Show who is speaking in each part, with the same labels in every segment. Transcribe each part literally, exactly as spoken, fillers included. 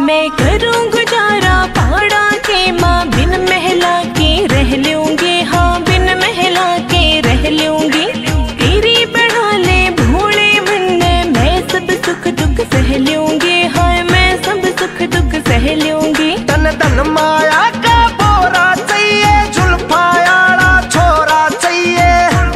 Speaker 1: मैं करूँ गुजारा पहाड़ा के माँ, बिन महला के रह लूंगी, हाँ बिन महला के रह लूंगी। तेरी बढ़ा ले भोले मन, मैं सब सुख दुख सह लूंगी, हाँ मैं सब सुख दुख सह लूंगी।
Speaker 2: तन तन माया का बोरा चाहिए, जुल्फायाड़ा छोरा चाहिए,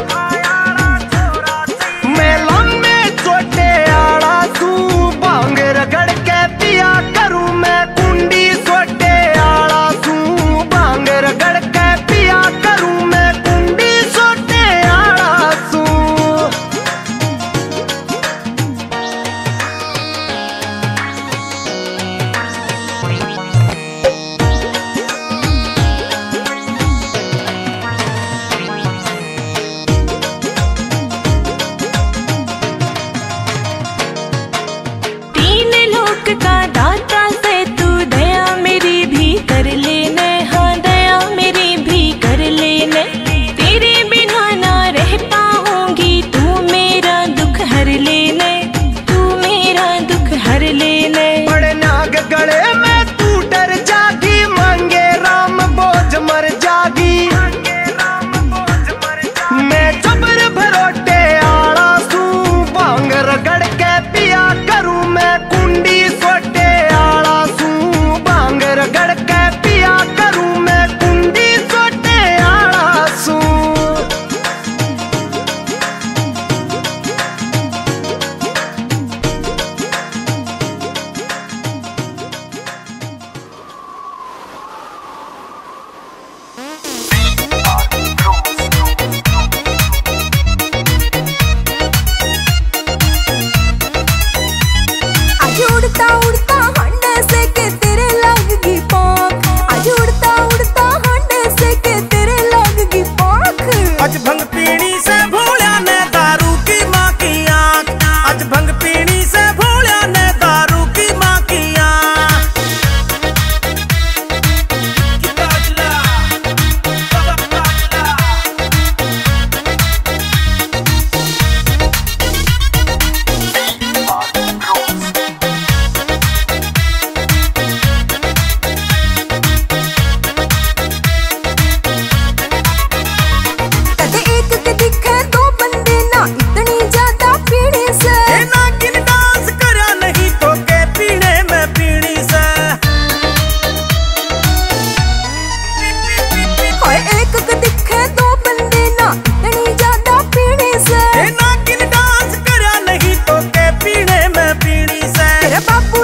Speaker 2: मैं लम्बे छोटे आड़ा तू बांग रगड़ के पिया करूं, मैं कुंडी छोटे आड़ा तू बांग रगड़ के पिया करूं, मैं कुंडी छोटे आड़ा तू।
Speaker 1: तीन लोक का दाता से तू दया मेरी भी कर लेना, हाँ दया मेरी भी कर लेना। तेरे बिना ना रह पाऊंगी, तू मेरा दुख हर लेना, तू मेरा दुख हर लेना।
Speaker 2: बड़े नाग गले में तू डर जागी, मांगे राम बोझ मर जागी, मैं जबर भरोटे आड़ा सू बांग रगड़ के पिया करूं, मैं कुंडी सोटे आड़ा सू बांग रगड़ के पिया करूं, मैं कुंडी सोटे आड़ा सू।
Speaker 3: आज उड़ता उड़ता हंडे से के तेरे लगगी पाख, आज उड़ता उड़ता हंडे से के तेरे लगगी पाख।
Speaker 4: आज भंग पीणी से भोल्या ने दारू की माँ की आँख, आज भंग पीणी से भोल्या ने दारू की माँ की आँख।
Speaker 3: कदे एक के दिखे दो बंदे ना इतनी ज्यादा पीड़े से,
Speaker 4: ये नागिन डांस करा नहीं तो के पीने में पीणी से।
Speaker 3: हाय एक के दिखे दो बंदे ना इतनी ज्यादा पीड़े से,
Speaker 4: ये नागिन डांस करा नहीं तो के पीने में पीणी से।
Speaker 3: तेरा बापू